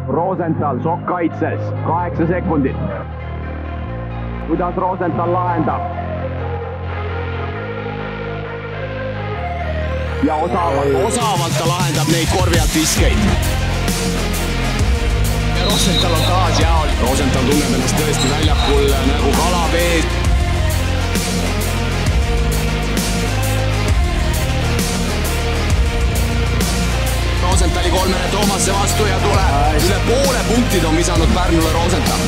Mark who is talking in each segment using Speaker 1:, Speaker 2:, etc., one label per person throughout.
Speaker 1: Rosenthal sokk kaitses, 8 sekundit. Kuidas Rosenthal lahendab? Ja osavalt ta lahendab neid korvi alt viskeid. Ja Rosenthal on taas jaol. Rosenthal tunneb ennast tõesti väljakul nagu kala vees. Rosenthali kolmene Toomasse vastu ja tuleb. Üle poole punktid on visanud Pärnule Rosenthal.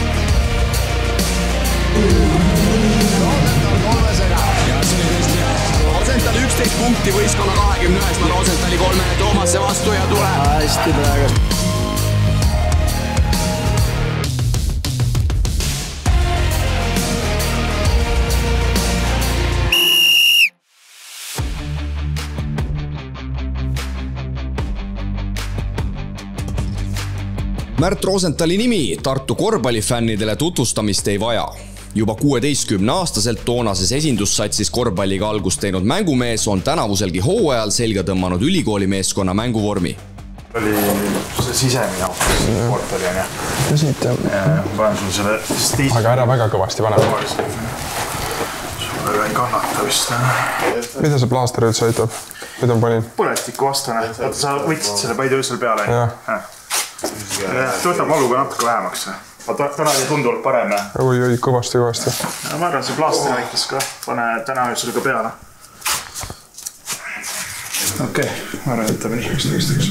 Speaker 1: Rosenthal kolmesega. Ja see oli tõesti hea. Rosenthal 11 punkti võistkonna 21. Rosenthali kolmene Toomasse vastu ja tuleb.
Speaker 2: Hästi praegu.
Speaker 3: Märt Rosenthali nimi Tartu korvpallifännidele tutvustamist ei vaja. Juba 16-aastaselt toonases esindussatsis korvpalliga algust teinud mängumees on tänavuselgi hooajal selga tõmmanud ülikooli meeskonna mänguvormi.
Speaker 4: Oli see sisemine sport oli, on jah?
Speaker 2: Siit jah.
Speaker 4: Panen sul selle stiisi.
Speaker 2: Aga ära väga kõvasti pane.
Speaker 4: Sulle ei kannata vist.
Speaker 2: Mida see plaaster üldse aitab? Mida ma panin?
Speaker 4: Põletiku vastane. Oota, sa võtsid selle päid öösel peale.
Speaker 2: Jah.
Speaker 4: Võtab valuga natuke vähemaks. Täna oli tunduvalt parem.
Speaker 2: Oi, kõvasti.
Speaker 4: Ma arvan, see plaaster aitas ka. Pane täna öösel ka peale. Okei, ma arvan, võtame nii üksteist.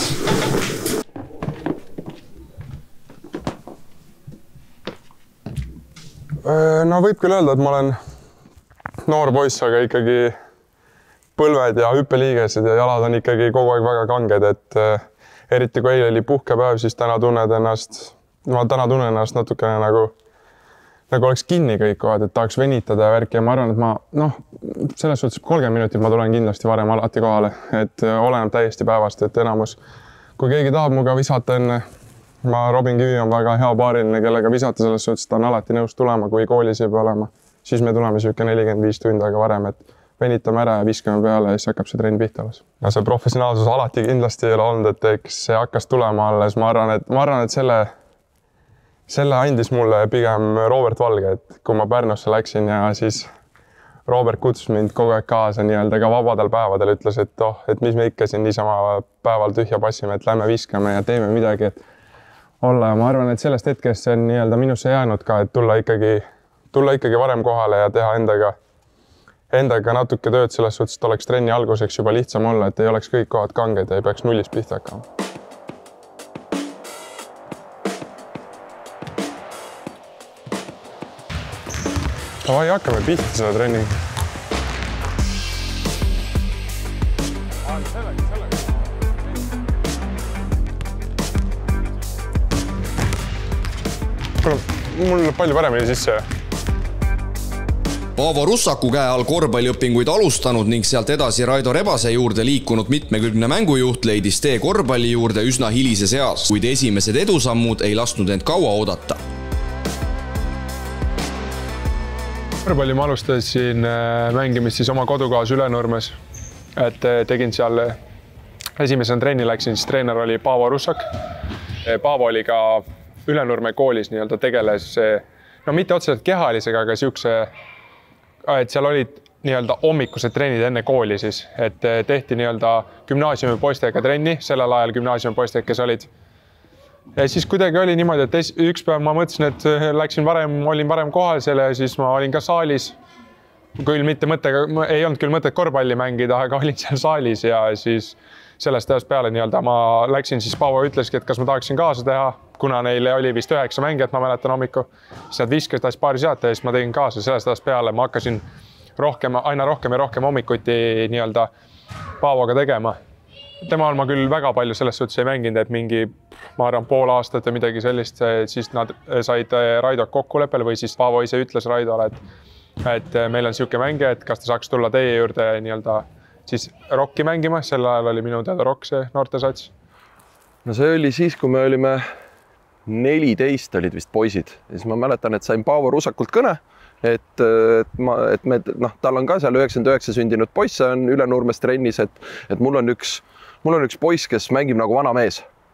Speaker 2: No võib küll öelda, et ma olen noor poiss, aga ikkagi põlved ja hüppeliigesed ja jalad on ikkagi kogu aeg väga kanged, et eriti kui eile oli puhkepäev, siis täna tunnen ennast natukene nagu oleks kinni kõik kohad, et tahaks venitada ja värki ja ma arvan, et selles suhtes 30 minutit ma tulen kindlasti varem alati kohale, et oleneb täiesti päevast, et enamus, kui keegi tahab muga visata enne, Robin Kivi on väga hea paariline, kellega visata selles suhtes, ta on alati nõus tulema, kui koolis ei pea olema, siis me tuleme siuke 45 tundi aega varem, et venitame ära ja viskame peale ja siis hakkab see trenn pihta alles. Ja see professionaalsus alati kindlasti ei ole olnud, et eks see hakkas tulema alles. Ma arvan, et selle andis mulle pigem Robert Valge, et kui ma Pärnusse läksin ja siis Robert kutsus mind kogu aeg kaasa nii-öelda ka vabadel päevadel, ütles, et mis me ikka siin niisama päeval tühja passime, et lähme viskame ja teeme midagi, et olla. Ja ma arvan, et sellest hetkest see on nii-öelda minusse jäänud ka, et tulla ikkagi varem kohale ja teha endaga natuke tööd selles suhtes, et oleks trenni alguseks juba lihtsam olla, et ei oleks kõik kohad kanged ja ei peaks nullist pihta hakkama. Davai, hakkame pihta seda trenni. Mul läheb palju paremini sisse.
Speaker 3: Paavo Russaku käe all korvpalliõpinguid alustanud ning sealt edasi Raido Rebase juurde liikunud mitmekülgne mängujuht leidis tee korvpalli juurde üsna hilises eas, kuid esimesed edusammud ei lasknud end kaua oodata.
Speaker 2: Korvpalli ma alustasin mängimist siis oma kodukohas Ülenurmes, et tegin seal esimesena trenni läksin, siis treener oli Paavo Russak. Paavo oli ka Ülenurme koolis nii-öelda tegeles, mitte otseselt kehalisega, aga siukse, et seal olid nii-öelda hommikused trennid enne kooli siis, et tehti nii-öelda gümnaasiumi poistega trenni, sellel ajal gümnaasiumi poistega, kes olid. Ja siis kuidagi oli niimoodi, et üks päev ma mõtlesin, et olin varem kohal selle ja siis ma olin ka saalis. Küll mitte mõttega, ei olnud küll mõtet korvpalli mängida, aga olin seal saalis ja siis sellest ajast peale nii-öelda ma läksin, siis Paavo ütleski, et kas ma tahaksin kaasa teha, kuna neile oli vist 9 mängijat, ma mäletan hommiku. Siis nad viskasid taas paari seata ja siis ma tegin kaasa. Sellest ajast peale ma hakkasin aina rohkem ja rohkem hommikuti nii-öelda Paavoga tegema. Temal ma küll väga palju selles suhtes ei mänginud, et mingi, ma arvan, pool aastat ja midagi sellist, siis nad said Raidot kokkuleppele või siis Paavo ise ütles Raidole, et meil on siuke mängija, et kas ta saaks tulla teie juurde nii-öelda siis rokki mängima. Sel ajal oli minu teada rokk see noortesats.
Speaker 5: No see oli siis, kui me olime 14 olid vist poisid. Ja siis ma mäletan, et sain Paavo Russakult kõne, et tal on ka seal 99 sündinud poiss, on Ülenurmes trennis, et mul on üks poiss, kes mängib nagu vana mees.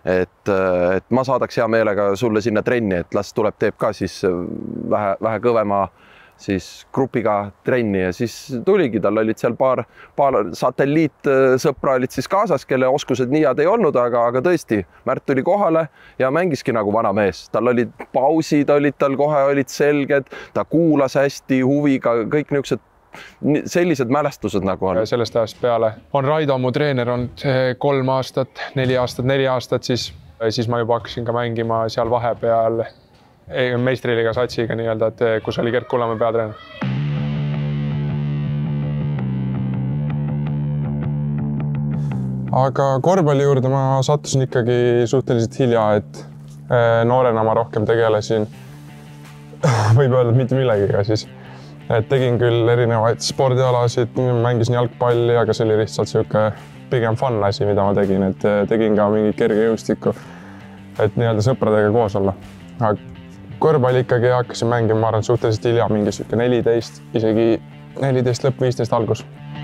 Speaker 5: et ma saadaks hea meelega sulle sinna trenni, et las tuleb, teeb ka siis vähe kõvema siis grupiga trenni ja siis tuligi, tal olid seal paar satelliitsõpra olid siis kaasas, kelle oskused nii head ei olnud, aga tõesti, Märt tuli kohale ja mängiski nagu vana mees. Tal olid pausid, tal kohe olid selged, ta kuulas hästi huviga, kõik niisugused sellised mälestused nagu on.
Speaker 2: Sellest ajast peale on Raido mu treener olnud 3 aastat, 4 aastat, siis ma juba hakkasin ka mängima seal vahepeal meistriliiga satsiga nii-öelda, et kus oli Gert Kullamäe peatreener. Aga korvpalli juurde ma sattusin ikkagi suhteliselt hilja, et noorena ma rohkem tegelesin, võib öelda, et mitte millegiga siis. Et tegin küll erinevaid spordialasid, mängisin jalgpalli, aga see oli lihtsalt siuke pigem fun asi, mida ma tegin, et tegin ka mingit kergejõustikku, et nii-öelda sõpradega koos olla. Korvpalli ikkagi hakkasin mängima, ma arvan, suhteliselt hilja, mingi 14, isegi 14 lõpp, 15 algus.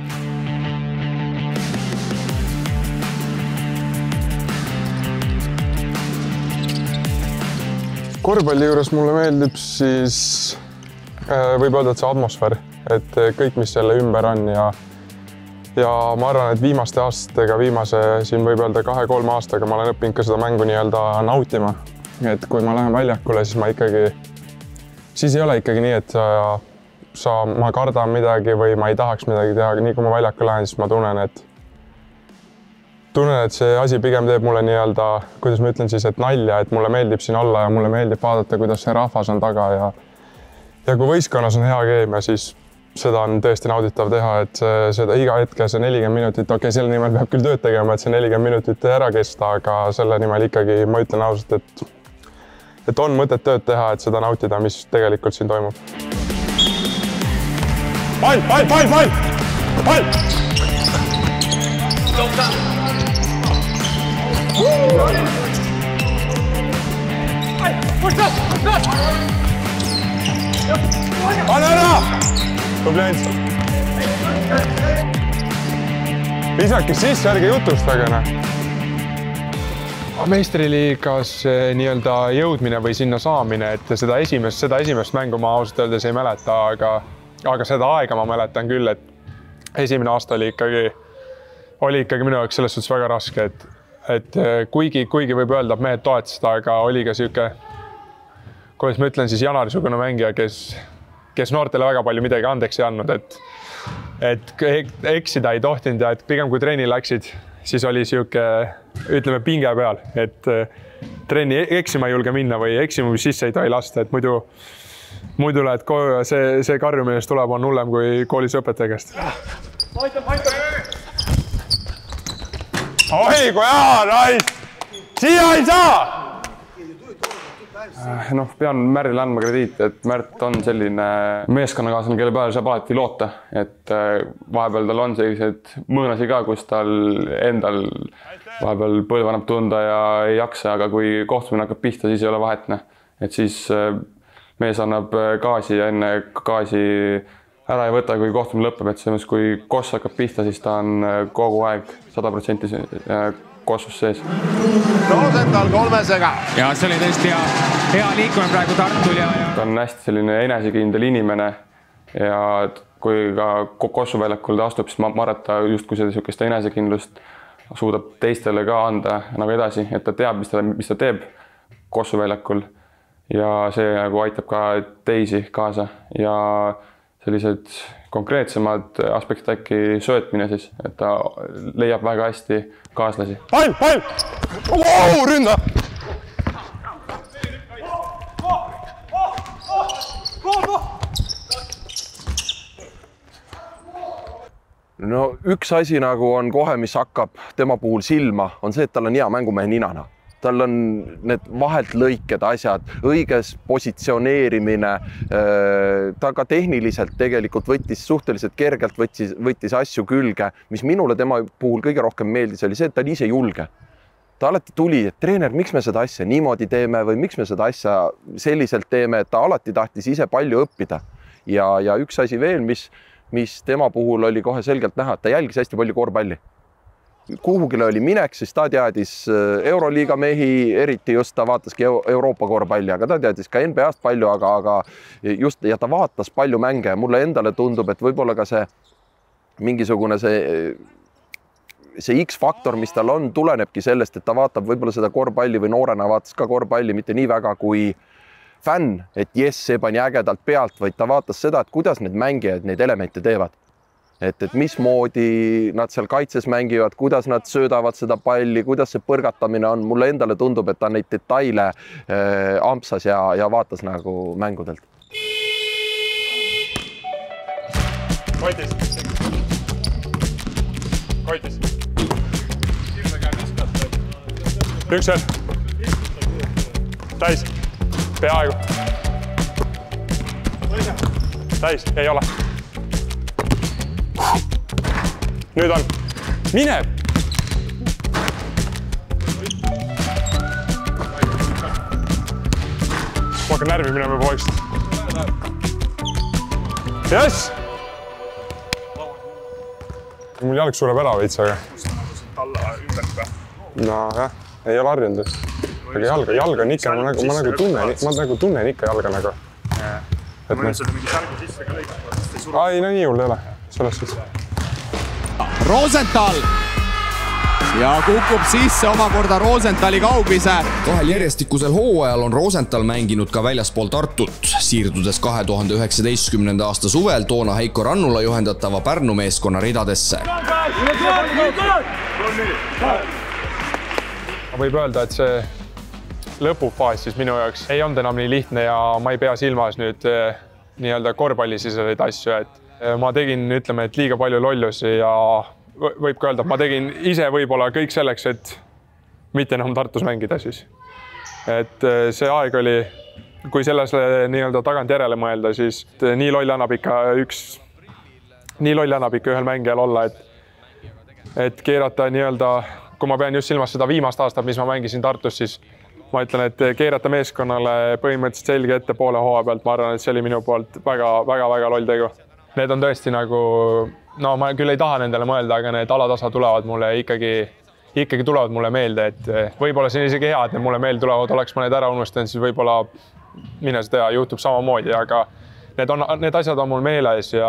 Speaker 2: Korvpalli juures mulle meeldib siis, võib öelda, et see atmosfäär, et kõik, mis selle ümber on ja ma arvan, et viimaste aastatega, siin võib öelda 2-3 aastaga ma olen õppinud ka seda mängu nii-öelda nautima. Et kui ma lähen väljakule, siis siis ei ole ikkagi nii, et ma kardan midagi või ma ei tahaks midagi teha. Nii kui ma väljakule lähen, siis ma tunnen, et see asi pigem teeb mulle nii-öelda, kuidas ma ütlen siis, et nalja, et mulle meeldib siin olla ja mulle meeldib vaadata, kuidas see rahvas on taga ja kui võistkonnas on hea keemia, siis seda on tõesti nauditav teha, et seda iga hetke see 40 minutit, okei, selle nimel peab küll tööd tegema, et see 40 minutit ära kesta, aga selle nimel ikkagi ma ütlen ausalt, et on mõtet tööd teha, et seda nautida, mis tegelikult siin toimub. Pall! Pane ära! Tubli. Visake sisse, ärge jutustage. Meistriliigas nii-öelda jõudmine või sinna saamine, et seda esimest mängu ma ausalt öeldes ei mäleta, aga seda aega ma mäletan küll, et esimene aasta oli ikkagi minu jaoks selles suhtes väga raske, et kuigi võib öelda, et mehed toetasid, aga oli ka siuke, kuidas ma ütlen siis Janari-sugune mängija, kes noortele väga palju midagi andeks ei andnud, et eksida ei tohtinud ja et pigem kui treeni läksid, siis oli siuke, ütleme, pinge peal, et trenni eksima ei julge minna või eksima sisse ei tohi lasta, et muidu lähed koju ja see karjumine, mis tuleb, on hullem kui koolis õpetaja käest. Oi, kui hea, nice! Siia ei saa!
Speaker 6: Pean Märdile andma krediiti, et Märt on selline meeskonnakaaslane, kelle peale saab alati loota, et vahepeal tal on sellised mõõnasi ka, kus tal endal vahepeal põlv annab tunda ja ei jaksa, aga kui kohtumine hakkab pihta, siis ei ole vahetne. Et siis mees annab gaasi ja enne gaasi ära ei võta, kui kohtumine lõpeb, et selles mõttes, kui koss hakkab pihta, siis ta on kogu aeg 100% kossus sees.
Speaker 7: Rosenthal kolmesega.
Speaker 8: Ja see oli tõesti hea liikumine praegu Tartul ja...
Speaker 6: Ta on hästi selline enesekindel inimene ja kui ka kossuväljakul ta astub, siis ma arvan, et ta justkui sellist enesekindlust suudab teistele ka anda nagu edasi, et ta teab, mis ta teeb kossuväljakul ja see nagu aitab ka teisi kaasa ja sellised konkreetsemad aspektid äkki söötmine siis, et ta leiab väga hästi kaaslasi.
Speaker 2: Pall! Wow, ründa!
Speaker 5: No üks asi nagu on kohe, mis hakkab tema puhul silma, on see, et tal on hea mängumehe ninana. Tal on need vahelt lõiked asjad, õiges positsioneerimine, ta ka tehniliselt tegelikult suhteliselt kergelt võttis asju külge, mis minule tema puhul kõige rohkem meeldis, oli see, et ta oli ise julge. Ta alati tuli, et treener, miks me seda asja niimoodi teeme või miks me seda asja selliselt teeme, et ta alati tahtis ise palju õppida. Ja üks asi veel, mis tema puhul oli kohe selgelt näha, et ta jälgis hästi palju korvpalli. kuhugile oli minek, siis ta teadis Euroliiga mehi, eriti just ta vaataski Euroopa korvpalli, aga ta teadis ka NBA-st palju, aga just ja ta vaatas palju mänge ja mulle endale tundub, et võib-olla ka see mingisugune see X-faktor, mis tal on, tulenebki sellest, et ta vaatab võib-olla seda korvpalli või noorena vaatas ka korvpalli mitte nii väga kui fänn, et jess, see pani ägedalt pealt, vaid ta vaatas seda, et kuidas need mängijad neid elemente teevad. Et mismoodi nad seal kaitses mängivad, kuidas nad söödavad seda palli, kuidas see põrgatamine on. Mulle endale tundub, et ta neid detaile ampsas ja vaatas nagu mängudelt.
Speaker 2: Koitis. Üks veel. Täis. Peaaegu. Täis. Ei ole. Nüüd on. Mine! Ma hakkan närvi minema poist. Jess! Mul jalg sureb ära veits, aga...
Speaker 4: Alla ümber või?
Speaker 2: No jah, ei ole harjunud. Aga jalg on ikka, ma nagu tunnen ikka jalga nagu.
Speaker 4: Ma nüüd sulle mingi särgu sisse ka lõigab.
Speaker 2: Ai, no nii hull ei ole. Selles siis.
Speaker 1: Rosenthal ja kukub sisse omakorda Rosenthali kaugvise.
Speaker 3: Kahel järjestikusel hooajal on Rosenthal mänginud ka väljaspool Tartut, siirdudes 2019. aasta suvel toona Heiko Rannula juhendatava Pärnu meeskonna ridadesse.
Speaker 2: Võib öelda, et see lõpufaas siis minu jaoks ei olnud enam nii lihtne ja ma ei pea silmas nüüd nii-öelda korvpallisiseseid asju, et ma tegin, ütleme, et liiga palju lollusi ja võib ka öelda, et ma tegin ise võib-olla kõik selleks, et mitte enam Tartus mängida siis. Et see aeg oli, kui selles nii-öelda tagant järele mõelda, siis nii loll annab ikka ühel mängijal olla, et keerata nii-öelda, kui ma pean just silmas seda viimast aastat, mis ma mängisin Tartus, siis ma ütlen, et keerata meeskonnale põhimõtteliselt selge ette poole hooaja pealt, ma arvan, et see oli minu poolt väga loll tegu. Need on tõesti nagu, no ma küll ei taha nendele mõelda, aga need alatasa tulevad mulle ikkagi tulevad mulle meelde, et võib-olla see on isegi hea, et need mulle meelde tulevad, oleks ma need ära unustanud, siis võib-olla mine seda juhtub samamoodi, aga need asjad on mul meeles ja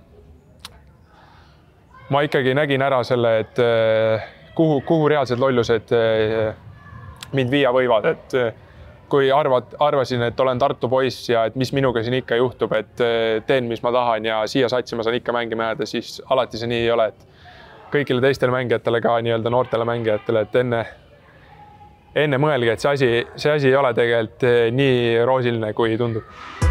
Speaker 2: ma ikkagi nägin ära selle, et kuhu reaalsed lollused mind viia võivad, et kui arvasin, et olen Tartu poiss ja et mis minuga siin ikka juhtub, et teen, mis ma tahan ja siia satsi ma saan ikka mängima jääda, siis alati see nii ei ole, et kõigile teistele mängijatele ka nii-öelda noortele mängijatele, et enne mõelge, et see asi ei ole tegelikult nii roosiline, kui tundub.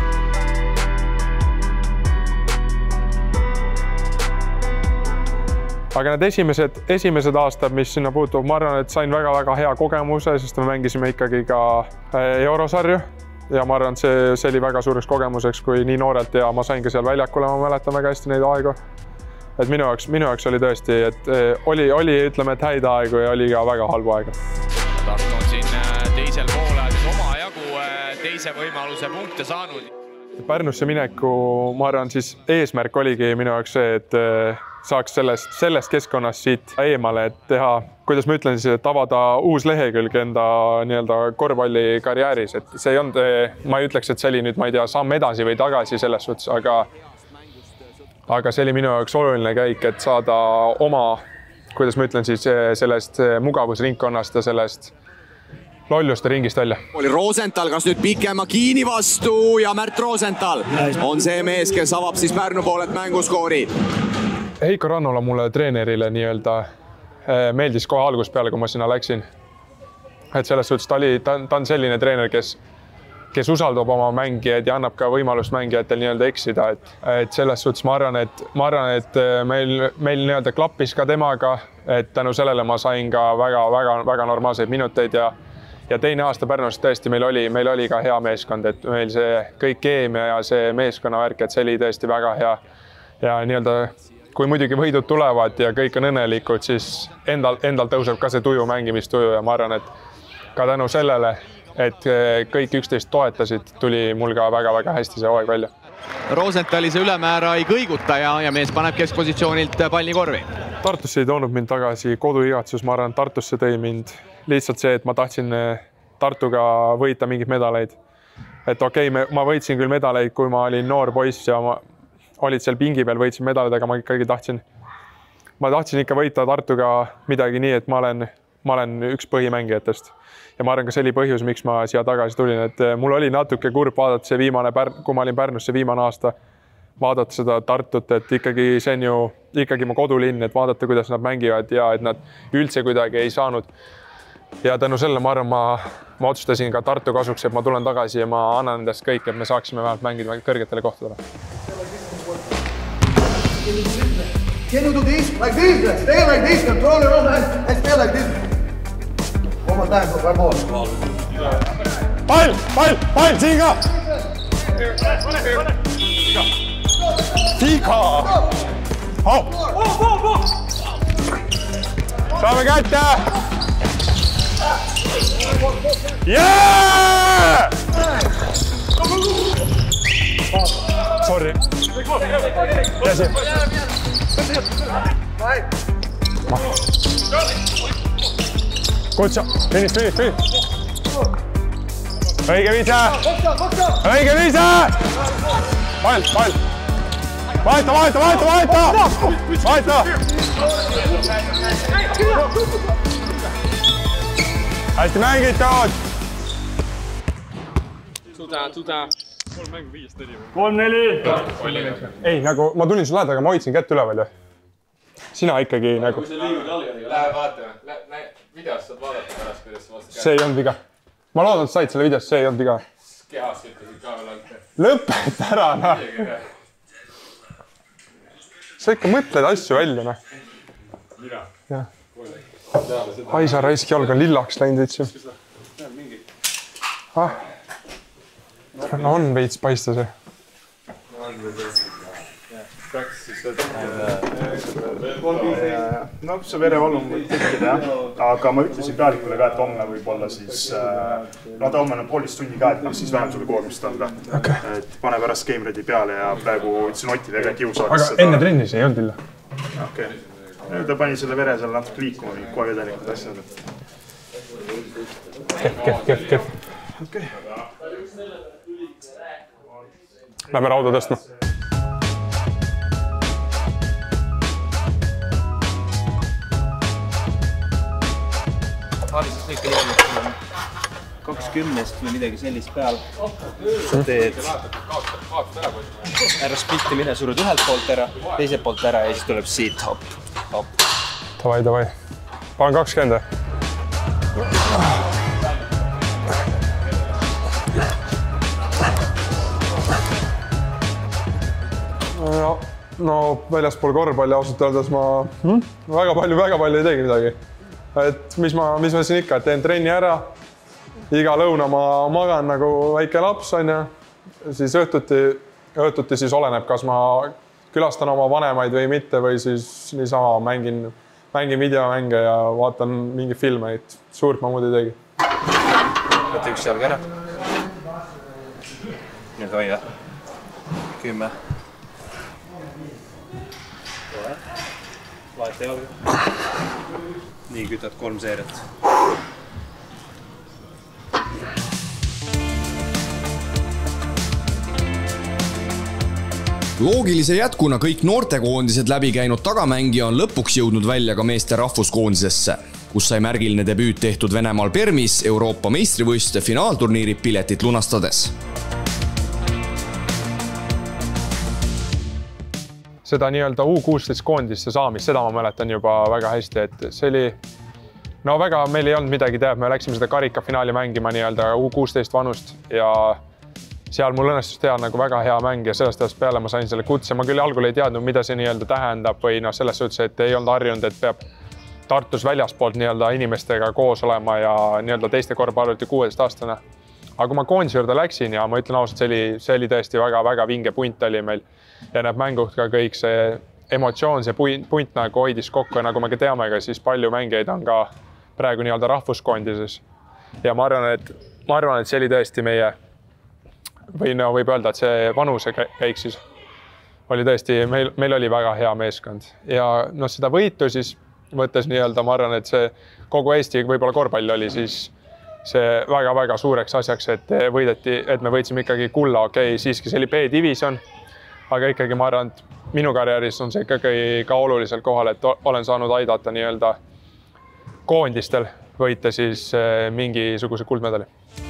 Speaker 2: Aga need esimesed aastad, mis sinna puutub, ma arvan, et sain väga hea kogemuse, sest me mängisime ikkagi ka eurosarju ja ma arvan, et see oli väga suureks kogemuseks, kui nii noorelt ja ma sain ka seal väljakule, ma mäletan väga hästi neid aegu. Et minu jaoks oli tõesti, et oli, ütleme, et häid aegu ja oli ka väga halbu aegu.
Speaker 8: Tartu on siin teisel poolel omajagu teise võimaluse punkte saanud.
Speaker 2: Pärnusse mineku, ma arvan, siis eesmärk oligi minu jaoks see, et saaks sellest keskkonnast siit eemale, et teha, kuidas ma ütlen siis, et avada uus lehekülg enda nii-öelda korvpallikarjääris, et see ei olnud, ma ei ütleks, et see oli nüüd, ma ei tea, samm edasi või tagasi selles suhtes, aga see oli minu jaoks oluline käik, et saada oma, kuidas ma ütlen siis, sellest mugavusringkonnast ja sellest lolluste ringist välja.
Speaker 1: Oli Rosenthal, kas nüüd pikema Kiini vastu ja Märt Rosenthal on see mees, kes avab siis Pärnu poolelt mänguskoori.
Speaker 2: Heiko Rannula mulle treenerile nii-öelda meeldis kohe algusest peale, kui ma sinna läksin. Et selles suhtes ta on selline treener, kes usaldab oma mängijaid ja annab ka võimalust mängijatel nii-öelda eksida. Et selles suhtes ma arvan, et meil nii-öelda klappis ka temaga, et tänu sellele ma sain ka väga normaalseid minuteid ja teine aasta Pärnus tõesti meil oli ka hea meeskond, et meil see kõik keemia ja see meeskonnavärk, et see oli tõesti väga hea ja nii-öelda kui muidugi võidud tulevad ja kõik on õnnelikud, siis endal tõuseb ka see tuju, mängimistuju ja ma arvan, et ka tänu sellele, et kõik üksteist toetasid, tuli mul ka väga hästi see hooaeg välja.
Speaker 1: Rosenthali see ülemäära ei kõiguta ja mees paneb keskpositsioonilt palli korvi.
Speaker 2: Tartusse ei toonud mind tagasi koduigatsus, ma arvan, Tartusse tõi mind lihtsalt see, et ma tahtsin Tartuga võita mingeid medaleid. Et okei, ma võitsin küll medaleid, kui ma olin noor poiss ja ma olid seal pingi peal, võitsin medaleid, aga ma ikkagi tahtsin ikka võita Tartuga midagi nii, et ma olen üks põhimängijatest. Ja ma arvan, ka see oli põhjus, miks ma siia tagasi tulin, et mul oli natuke kurb vaadata see kui ma olin Pärnus see viimane aasta, vaadata seda Tartut, et ikkagi see on ju ikkagi mu kodulinn, et vaadata, kuidas nad mängivad ja et nad üldse kuidagi ei saanud. Ja tänu selle ma arvan, ma otsustasin ka Tartu kasuks, et ma tulen tagasi ja ma annan endast kõik, et me saaksime vähemalt mängida kõrgetele kohtadele.
Speaker 9: Can you do this? Like this? Stay like this, control your own hands and stay like this. One more time, one more.
Speaker 2: Pall, siin ka! Tiga! Saame kätte! Jee! Sorry. Kutsa, finish. Õige viise! Pall! Vaeta! Hästi mängitud!
Speaker 6: Tuda.
Speaker 4: 3-4.
Speaker 2: Ei, nagu ma tulin su lähedal, aga ma hoidsin kätt üleval ju. Sina ikkagi nagu...
Speaker 6: Kui sa liigud jalgadega, lähe vaata. Videost saad vaadata pärast, kuidas sa vastu käed.
Speaker 2: See ei olnud viga. Ma loodan, et said selle videost, see ei olnud viga.
Speaker 6: Kehast ütlesid ka veel alt.
Speaker 2: Lõpeta ära, noh. Sa ikka mõtled asju välja, noh. Mina? Aisa raisk jalg on lillaks läinud üldse. No on veits paista see.
Speaker 4: No see verevalum võib tekkida, aga ma ütlesin pealikule ka, et homme võib olla siis ta homme on poolist tundi ka, et siis vähem sulle koormust anda. Et pane pärast game ready peale ja praegu ütlesin Ottidega kiusaks
Speaker 2: seda. Aga enne trennis ei olnud illa?
Speaker 4: Okei. Ta pani selle vere seal natuke liikuma, kohe vedelikud asjad.
Speaker 2: Kehv.
Speaker 4: Okei.
Speaker 2: Lähme rauda tõstma.
Speaker 10: Haalisest lõike liiga 20 või midagi sellist peal. Sa teed ära splitti mine, surud ühelt poolt ära, teiselt poolt ära ja siis tuleb siit hopp.
Speaker 2: Davai. Panen 20. No väljaspool korvpalli ausalt öeldes ma väga palju ei teegi midagi. Et mis ma siin ikka, teen trenni ära, iga lõuna ma magan nagu väike laps, on ja siis õhtuti siis oleneb, kas ma külastan oma vanemaid või mitte või siis niisama mängin videomänge ja vaatan mingi filme, et suurt ma muud ei teegi.
Speaker 10: Võtta üks jalg ära. Nüüd hoia. 10. Vaeta jalga. Nii kütad 3 seeriat.
Speaker 3: Loogilise jätkuna kõik noortekoondised läbi käinud tagamängija on lõpuks jõudnud välja ka meeste rahvuskoondisesse, kus sai märgiline debüüt tehtud Venemaal Permis Euroopa meistrivõistluste finaalturniiri piletit lunastades.
Speaker 2: Seda nii-öelda U16 koondisse saamist, seda ma mäletan juba väga hästi, et see oli meil ei olnud midagi teha, me läksime seda karikafinaali mängima nii-öelda U16 vanust ja seal mul õnnestus teha nagu väga hea mäng ja sellest ajast peale ma sain selle kutse. Ma küll algul ei teadnud, mida see nii-öelda tähendab või selles suhtes, et ei olnud harjunud, et peab Tartus väljaspoolt nii-öelda inimestega koos olema ja nii-öelda teiste korvpallurite 16-aastane. Aga kui ma koondise juurde läksin ja ma ütlen ausalt, see oli tõesti väga vinge punt oli meil ja need mängud ka kõik see emotsioon, see punt nagu hoidis kokku ja nagu me ka teame, siis palju mängijaid on ka praegu nii-öelda rahvuskoondises. Ja ma arvan, et see oli tõesti meie, või võib öelda, et see vanuse käik siis oli tõesti, meil oli väga hea meeskond ja noh, seda võitu siis võttes nii-öelda, ma arvan, et see kogu Eesti võib-olla korvpall oli siis see väga-väga suureks asjaks, et võideti, et me võitsime ikkagi kulla, okei, siiski see oli B-division, aga ikkagi ma arvan, et minu karjääris on see ikkagi ka olulisel kohal, et olen saanud aidata nii-öelda koondistel võita siis mingisuguse kuldmedali.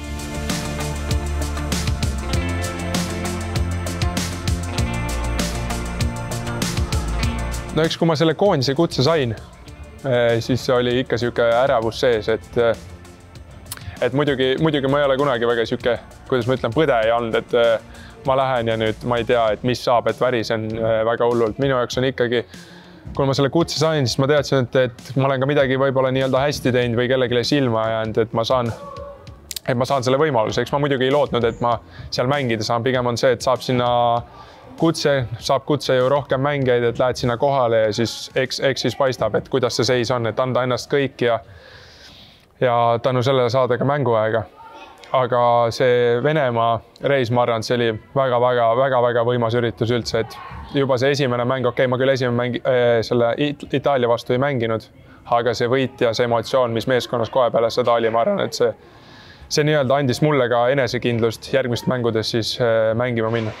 Speaker 2: No eks kui ma selle koondise kutse sain, siis oli ikka siuke ärevus sees, et muidugi ma ei ole kunagi väga siuke, kuidas ma ütlen, põde ei olnud, et ma lähen ja nüüd ma ei tea, et mis saab, et värisen väga hullult. Minu jaoks on ikkagi, kui ma selle kutse sain, siis ma teadsin, et ma olen ka midagi võib-olla nii-öelda hästi teinud või kellegile silma jäänud, et ma saan selle võimaluse. Eks ma muidugi ei lootnud, et ma seal mängida saan. Pigem on see, et saab kutse ju rohkem mängijaid, et lähed sinna kohale ja siis eks siis paistab, et kuidas see seis on, et anda ennast kõik ja tänu sellele saada ka mänguaega. Aga see Venemaa reis, ma arvan, see oli väga-väga võimas üritus üldse, et juba see esimene mäng, okei, ma küll selle Itaalia vastu ei mänginud, aga see võit ja see emotsioon, mis meeskonnas kohe peale seda oli, ma arvan, et see nii-öelda andis mulle ka enesekindlust järgmist mängudes siis mängima minna.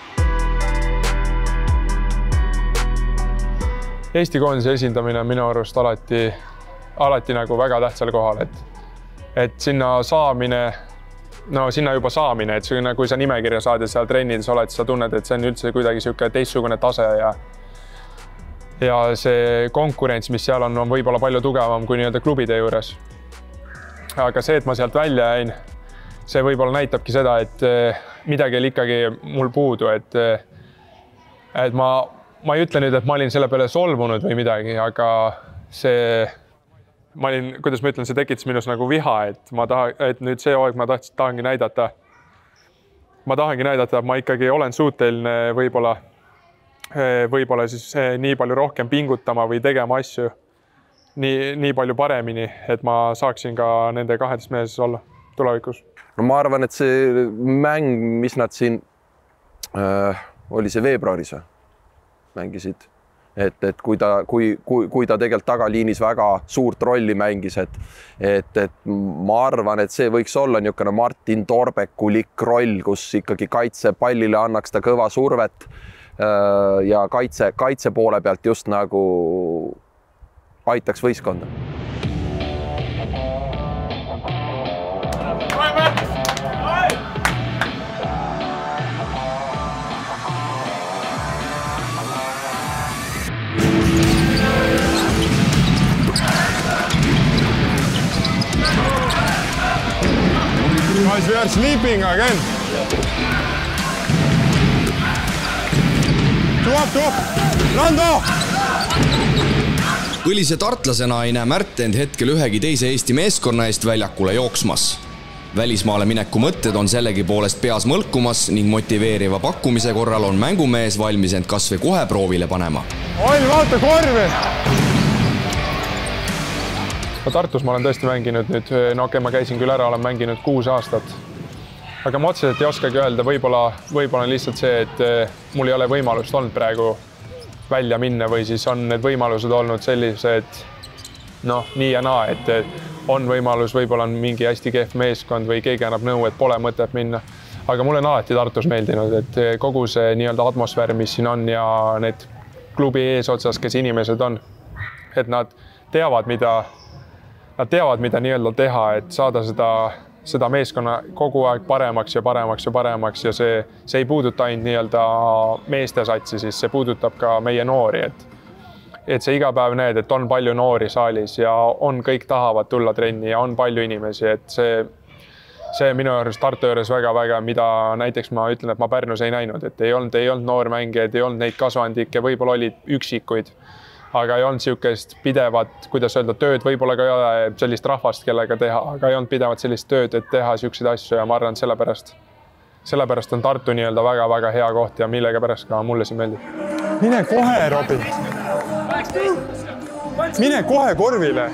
Speaker 2: Eesti koondise esindamine on minu arust alati nagu väga tähtsal kohal, et sinna saamine, sinna juba saamine, et kui sa nimekirja saad ja seal trennides oled, sa tunned, et see on üldse kuidagi siuke teistsugune tase ja see konkurents, mis seal on võib-olla palju tugevam kui nii-öelda klubide juures. Aga see, et ma sealt välja jäin, see võib-olla näitabki seda, et midagi oli ikkagi mul puudu, et ma ei ütle nüüd, et ma olin selle peale solvunud või midagi, aga kuidas ma ütlen, see tekitas minus nagu viha, et nüüd see aeg ma tahangi näidata, et ma ikkagi olen suuteline võib-olla siis nii palju rohkem pingutama või tegema asju nii palju paremini, et ma saaksin ka nende 12 mees olla tulevikus.
Speaker 5: No ma arvan, et see mäng, mis nad siin oli see veebruaris mängisid, et kui ta tegelikult tagaliinis väga suurt rolli mängis, et ma arvan, et see võiks olla niisugune Martin Torbekulik roll, kus ikkagi kaitsepallile annaks ta kõva survet ja kaitse poole pealt just nagu aitaks võistkonda.
Speaker 2: Guys, we are sleeping again. Rando!
Speaker 3: Põlise tartlasena ei näe Märt end hetkel ühegi teise Eesti meeskonna eest väljakule jooksmas. Välismaale mineku mõtted on sellegi poolest peas mõlkumas ning motiveeriva pakkumise korral on mängumees valmis end kas või kohe proovile panema.
Speaker 2: Oi, vaata korvi! Tartus ma olen tõesti mänginud nüüd, ma käisin küll ära, olen mänginud 6 aastat. Aga ma otseselt ei oskagi öelda, võib-olla on lihtsalt see, et mul ei ole võimalust olnud praegu välja minna või siis on need võimalused olnud sellised, nii ja naa, et on võimalus, võib-olla on mingi hästi kehv meeskond või keegi annab nõu, et pole mõtet minna. Aga mulle on alati Tartus meeldinud, et kogu see nii-öelda atmosfäär, mis siin on ja need klubi eesotsas, kes inimesed on, et nad teavad, mida nii-öelda teha, et saada seda meeskonna kogu aeg paremaks ja see ei puuduta ainult nii-öelda meestesatsi, siis see puudutab ka meie noori, et see iga päev näed, et on palju noori saalis ja kõik tahavad tulla trenni ja on palju inimesi, et see minu arust Tartu juures väga-väga, mida näiteks ma ütlen, et ma Pärnus ei näinud, et ei olnud noormängijaid, ei olnud neid kasvandikke, võib-olla olid üksikuid, aga ei olnud siukest pidevat, kuidas öelda, tööd, võib-olla ka ei ole sellist rahvast, kellega teha, aga ei olnud pidevat sellist tööd, et teha siukseid asju ja ma arvan, sellepärast on Tartu nii-öelda väga-väga hea koht ja millega pärast ka mulle siin meeldib. Mine kohe, Robin! Mine kohe korvile!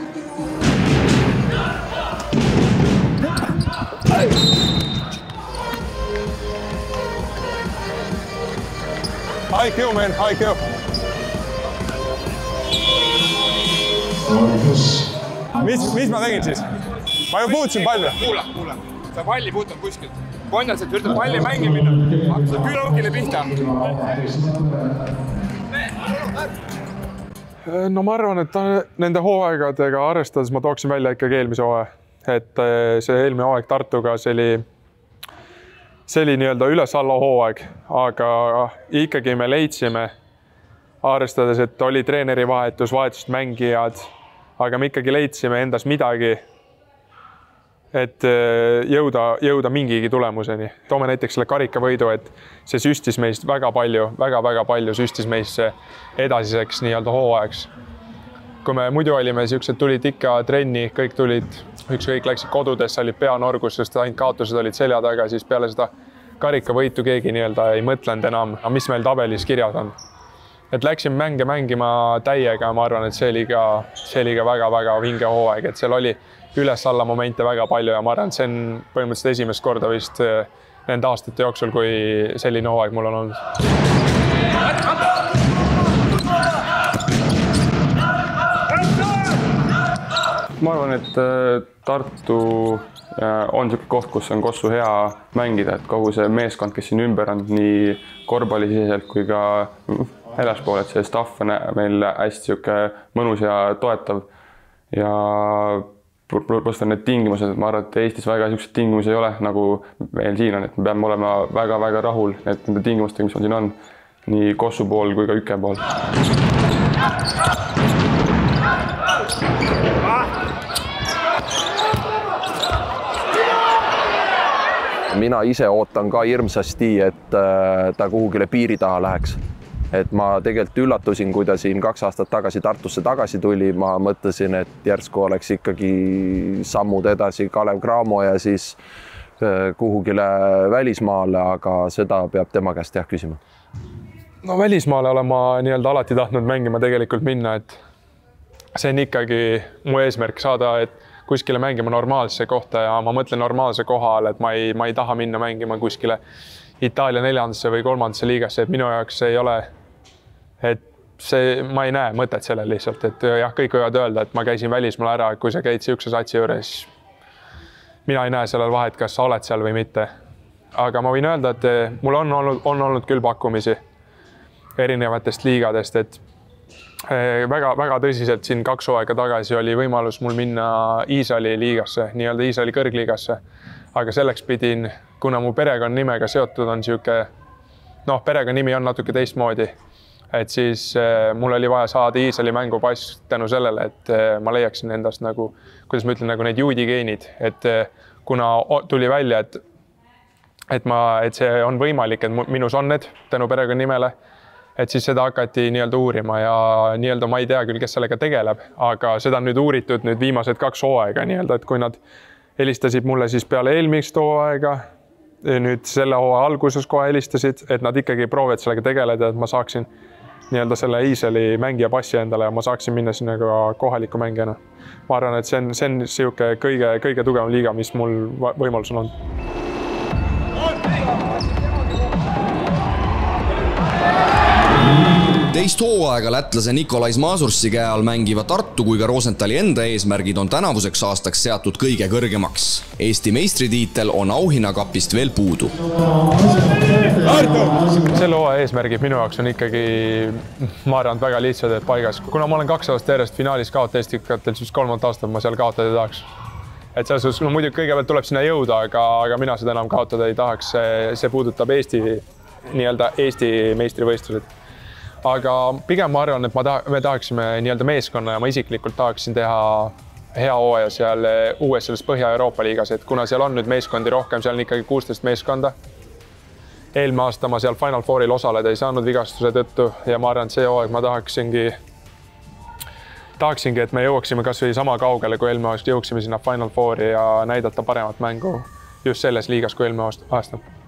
Speaker 2: IQ, man, IQ. Mis ma tegin siis? Ma ju puutusin palli.
Speaker 6: Kuule. Sa palli puutad kuskilt. Kondaselt üritab palli mängi minna. Hakka külaukile pihta.
Speaker 2: No ma arvan, et nende hooaegadega arvestades ma tooksin välja ikkagi eelmise hooaja. Et see eelmine hooaeg Tartuga, see oli nii-öelda üles-alla hooaeg, aga ikkagi me leidsime, arvestades, et oli treeneri vahetus, vahetused mängijad, aga me ikkagi leidsime endas midagi, et jõuda mingigi tulemuseni. Toome näiteks selle karikavõidu, et see süstis meist väga palju süstis meisse edasiseks nii-öelda hooaegs. Kui me muidu olime, siuksed tulid ikka trenni, kõik tulid, kõik läksid kodudesse, olid peanorgus, sest ainult kaotused olid selja taga, siis peale seda karikavõitu keegi nii-öelda ei mõtlenud enam, mis meil tabelis kirjas on. Et läksin mänge mängima täiega, ma arvan, et see oli ka väga vinge hooaeg, et seal oli üles-alla momente väga palju ja ma arvan, et see on põhimõtteliselt esimest korda vist nende aastate jooksul, kui selline hooaeg mul on olnud.
Speaker 6: Ma arvan, et Tartu on niisugune koht, kus on Kossu hea mängida, et kogu see meeskond, kes siin ümber on nii korvpallisiseselt kui ka väljaspool, et see staff on meil hästi mõnus ja toetav ja pluss on need tingimused, et ma arvan, et Eestis väga niisuguseid tingimusi ei ole, nagu meil siin on, et me peame olema väga rahul nende tingimustega, mis on siin on, nii Kossu pool kui ka Üke pool.
Speaker 5: Mina ise ootan ka hirmsasti, et ta kuhugile piiri taha läheks. Et ma tegelikult üllatusin, kui ta siin 2 aastat tagasi Tartusse tagasi tuli. Ma mõtlesin, et järsku oleks ikkagi sammud edasi Kalev Cramo ja siis kuhugile välismaale, aga seda peab tema käest küsima.
Speaker 2: No välismaale olen ma nii-öelda alati tahtnud mängima tegelikult minna, et see on ikkagi mu eesmärk saada, et kuskile mängima normaalse kohta ja ma mõtlen normaalse koha all, et ma ei taha minna mängima kuskile Itaalia 4. või 3. liigasse, et minu jaoks ei ole, et ma ei näe mõtet sellel lihtsalt, et jah, kõik võivad öelda, et ma käisin välismaal ära, kui sa käid siukse satsi juures, mina ei näe sellel vahet, kas sa oled seal või mitte. Aga ma võin öelda, et mul on olnud küll pakkumisi erinevatest liigadest, et väga tõsiselt siin 2 hooaega tagasi oli võimalus mul minna Iisraeli liigasse, nii-öelda Iisraeli kõrgliigasse. Aga selleks pidin, kuna mu perekonnanimega seotud on siuke, perekonnanimi on natuke teistmoodi, et siis mul oli vaja saada Iisraeli mängupass tänu sellele, et ma leiaksin endast nagu, kuidas ma ütlen, nagu need juudi geenid, et kuna tuli välja, et see on võimalik, et minus on need tänu perekonnanimele, et siis seda hakati nii-öelda uurima ja nii-öelda ma ei tea küll, kes sellega tegeleb, aga seda on nüüd uuritud nüüd viimased 2 hooaega nii-öelda, et kui nad helistasid mulle siis peale eelmist hooaega, nüüd selle hooaja alguses kohe helistasid, et nad ikkagi proovivad sellega tegeleda, et ma saaksin nii-öelda selle Iisraeli mängija passi endale ja ma saaksin minna sinna ka kohaliku mängijana. Ma arvan, et see on siuke kõige tugevam liiga, mis mul võimalus on olnud.
Speaker 3: Teist hooaega lätlase Nikolais Masursi käe all mängiva Tartu kui ka Rosenthali enda eesmärgid on tänavuseks aastaks seatud kõige kõrgemaks. Eesti meistritiitel on auhinnakapist veel puudu.
Speaker 2: Selle hooaja eesmärgid minu jaoks on ikkagi, ma arvan, väga lihtsad, et paigas. Kuna ma olen 2 aastat järjest finaalis kaotada Estikatel, siis 3. aastat ma seal kaotada ei tahaks. Et selles suhtes, muidugi kõigepealt tuleb sinna jõuda, aga mina seda enam kaotada ei tahaks. See puudutab Eesti meistrivõistlused. Aga pigem ma arvan, et me tahaksime nii-öelda meeskonna ja ma isiklikult tahaksin teha hea hooaja seal uues selles Põhja-Euroopa liigas, et kuna seal on nüüd meeskondi rohkem, seal on ikkagi 16 meeskonda. Eelmine aasta ma seal Final Fouril osaleda ei saanud vigastuse tõttu ja ma arvan, et see hooaeg ma tahaksingi, et me jõuaksime kas või sama kaugele, kui eelmine aasta jõuaksime sinna Final Fouri ja näidata paremat mängu just selles liigas kui eelmine aasta.